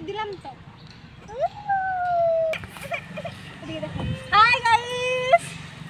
দিলাম তো। Hi guys,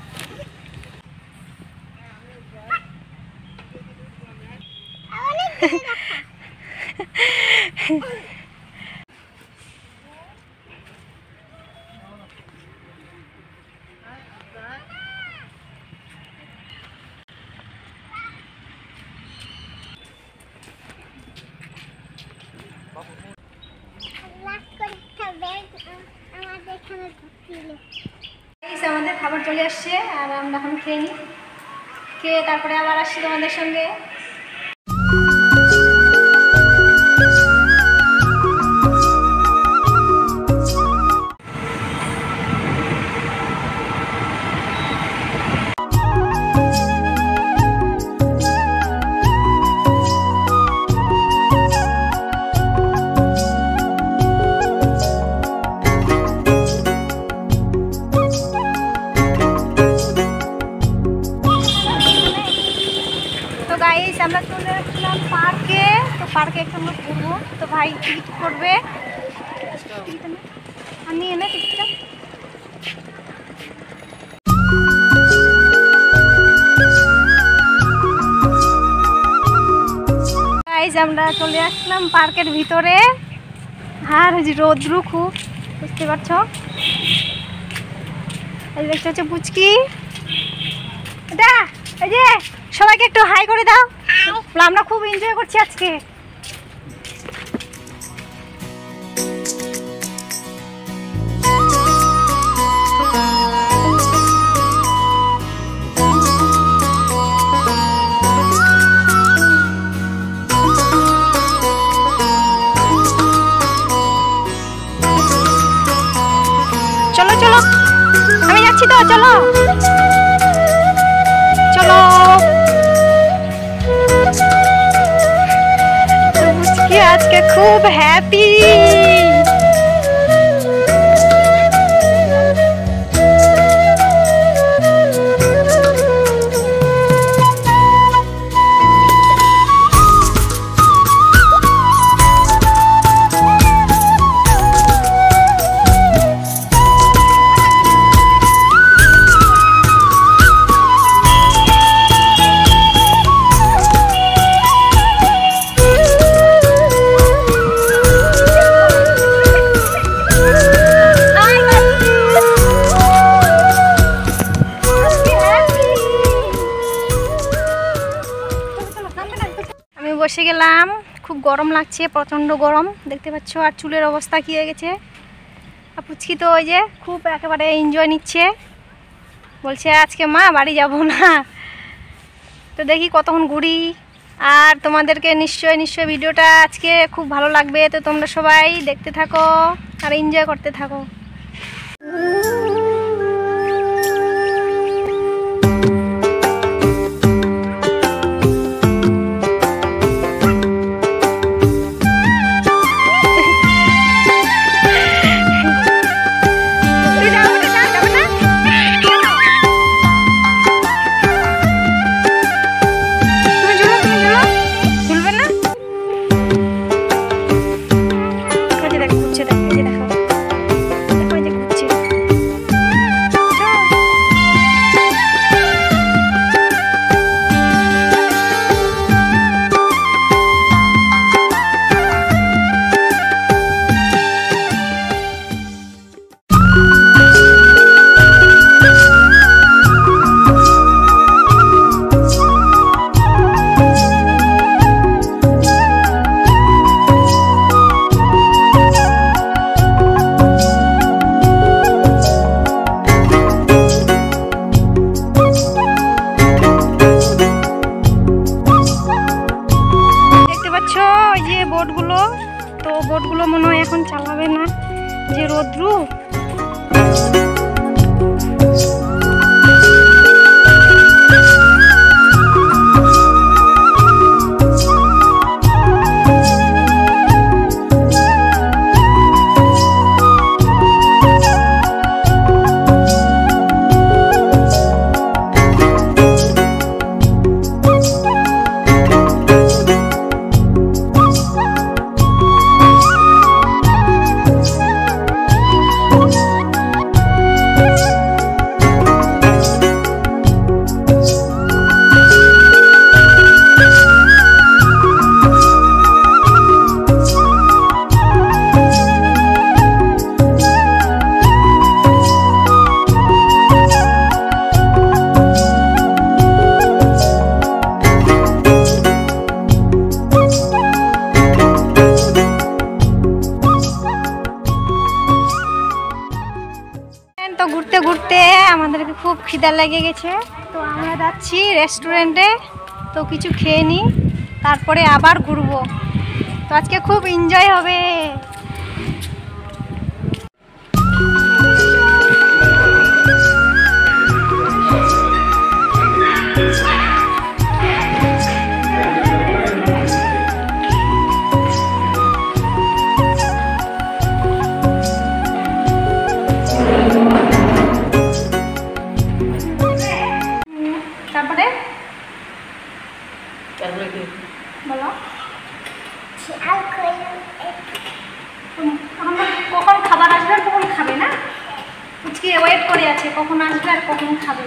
আমাদের খাবার চলে আসছে আর আমরা এখন খেয়ে নিই, খেয়ে তারপরে আবার আসছি তোমাদের সঙ্গে। আমরা চলে আসলাম পার্কে, তো পার্কে একটু আমরা ঘুরবো। তো ভাই টিকিট করবে, আমি এনে টিকিটটা। গাইস আমরা চলে আসলাম পার্কের ভিতরে, আর রোদ্রু খুব, বুঝতে পারছো। এই দেখতে হচ্ছে পুচকি, এটা এই যে সবাইকে একটু হাই করে দাও। আমরা খুব এনজয় করছি আজকে। চলো চলো, আমি যাচ্ছি তো, চলো চলো। আজকে খুব হ্যাপি। বসে গেলাম, খুব গরম লাগছে, প্রচন্ড গরম দেখতে পাচ্ছ। আর চুলের অবস্থা কি হয়ে গেছে। আর পুচকি তো ওই যে খুব একেবারে এনজয় নিচ্ছে, বলছে আজকে মা বাড়ি যাব না। তো দেখি কতক্ষণ ঘুরি। আর তোমাদেরকে নিশ্চয় ভিডিওটা আজকে খুব ভালো লাগবে, তো তোমরা সবাই দেখতে থাকো আর এনজয় করতে থাকো। বোটগুলো মনে হয় এখন চালাবে না, যে রোদ্রু। খুব খিদা লেগে গেছে, তো আমরা যাচ্ছি রেস্টুরেন্টে, তো কিছু খেয়ে নিই, তারপরে আবার ঘুরবো। তো আজকে খুব এনজয় হবে। তারপরে বলো কখন খাবার আসবে আর কখন খাবে না, আজকে ওয়েট করে আছে কখন আসবে আর কখন খাবে।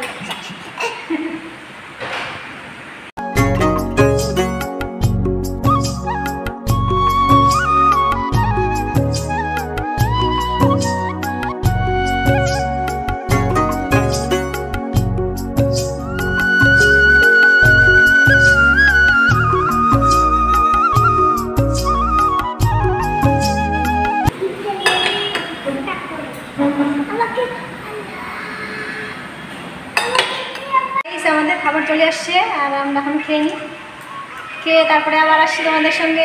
আমাদের খাবার চলে আসছে আর আমরা এখন খেয়ে নিই, খেয়ে তারপরে আবার আসছি তোমাদের সঙ্গে।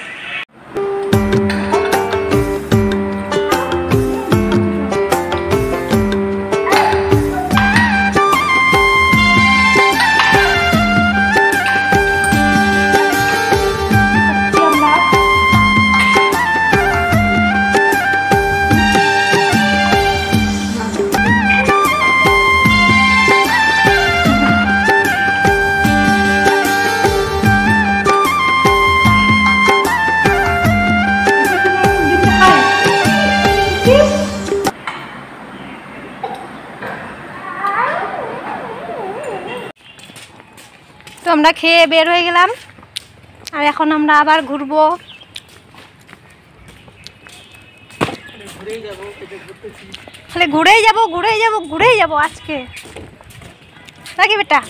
তো আমরা খেয়ে বের হয়ে গেলাম আর এখন আমরা আবার ঘুরবো। খালি ঘুরেই যাবো আজকে, নাকি বেটা?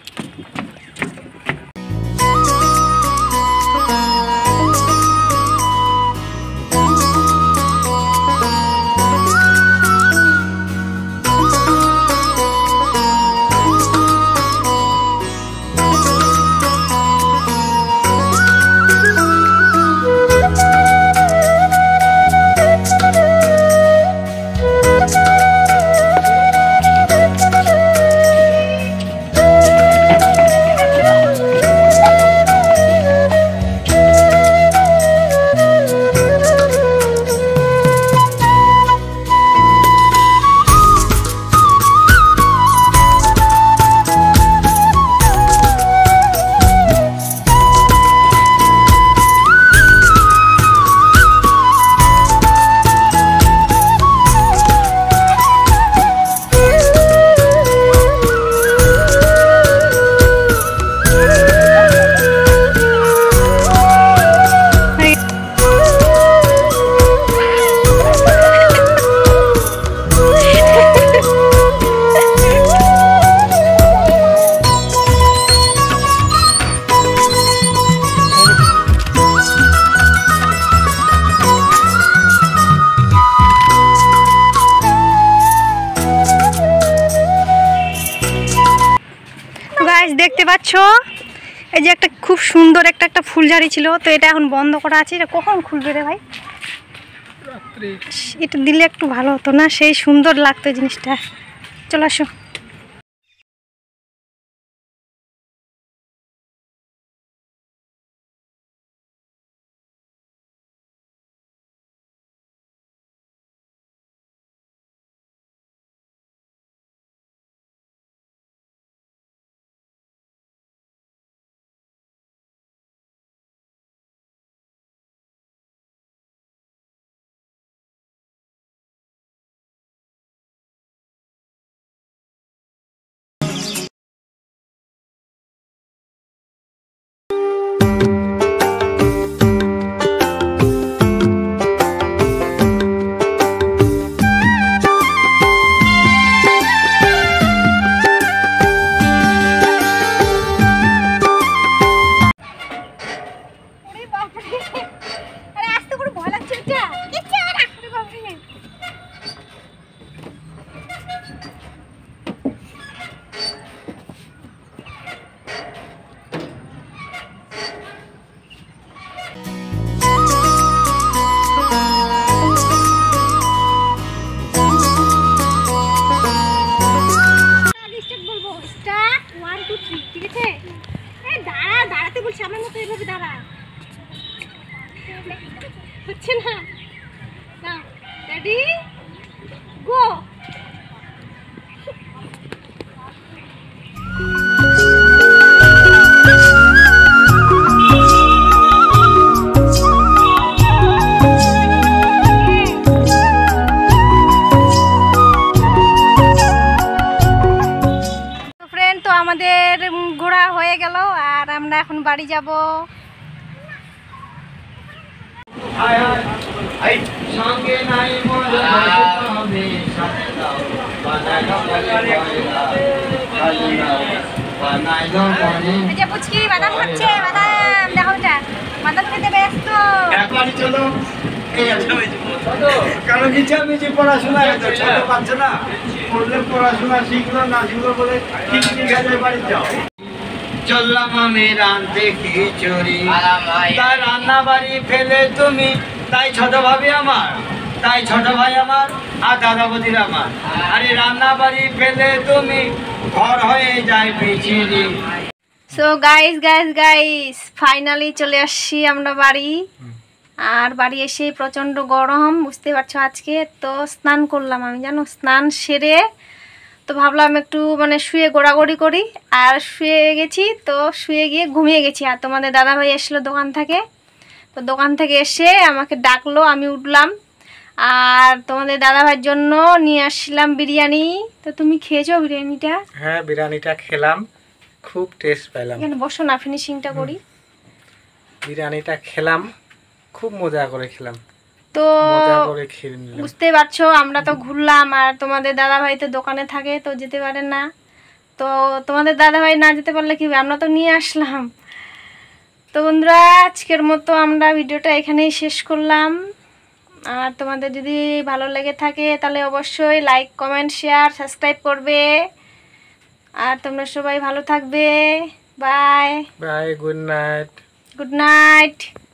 দেখতে পাচ্ছ এই যে একটা খুব সুন্দর একটা ফুলঝাড়ি ছিল, তো এটা এখন বন্ধ করা আছে। এটা কখন খুলবে রে ভাই? এটা দিলে একটু ভালো হতো না? সেই সুন্দর লাগতো জিনিসটা। চলে আসো। হচ্ছে না না রেডি গো। তো আমাদের ঘোরা হয়ে গেল আর আমরা এখন বাড়ি যাব। পুচকি বাদাম খাচ্ছে, বাদাম দেখো এটা বাদাম খেতে ব্যস্ত। কারণ মিছামিছি পড়াশোনা ছোট পাচ্ছে না, পড়লে পড়াশোনা শিখলো না শিখলো বলে ঠিক ঠিক আছে বাড়ি যাও। চললাম আমি রাঁধতে খিচুড়ি, তাই রান্না বাড়ি ফেলে তুমি, তাই ছোট ভাবি আমার, তাই ছোট ভাই আমার আর দাদা বদির আমার। আরে রান্না বাড়ি ফেলে তুমি ঘর হয়ে যায় বিচিরি। So guys guys guys finally চলে আসছি আমরা বাড়ি। আর বাড়ি এসে প্রচণ্ড গরম, বুঝতে পারছো। আজকে তো স্নান করলাম আমি, জানো, স্নান সেরে তো ভাবলাম একটু মানে শুয়ে গোড়াগড়ি করি, আর শুয়ে গেছি। তো শুয়ে গিয়ে ঘুমিয়ে গেছি। আর তোমাদের দাদাভাই এসলো দোকান থেকে, তো দোকান থেকে এসে আমাকে ডাকলো, আমি উঠলাম। আর তোমাদের দাদাভাইয়ের জন্য নিয়ে আসছিলাম বিরিয়ানি। তো তুমি খেয়েছো বিরিয়ানিটা? হ্যাঁ, বিরিয়ানিটা খেলাম, খুব টেস্ট পেলাম। এখানে বসো না, ফিনিশিংটা করি। বিরিয়ানিটা খেলাম, খুব মজা করে খেলাম। তো মজা করে খেয়ে নিলাম। বুঝতে পারছো, আমরা তো ঘুরলাম আর তোমাদের দাদাভাই তো দোকানে থাকে, তো যেতে পারে না। তো তোমাদের দাদাভাই না যেতে পারলে কি হবে, আমরা তো নিয়ে আসলাম। তো বন্ধুরা, আজকের মতো আমরা ভিডিওটা এখানেই শেষ করলাম। আর তোমাদের যদি ভালো লেগে থাকে তাহলে অবশ্যই লাইক, কমেন্ট, শেয়ার, সাবস্ক্রাইব করবে। আর তোমরা সবাই ভালো থাকবে। Bye bye, good night. Good night.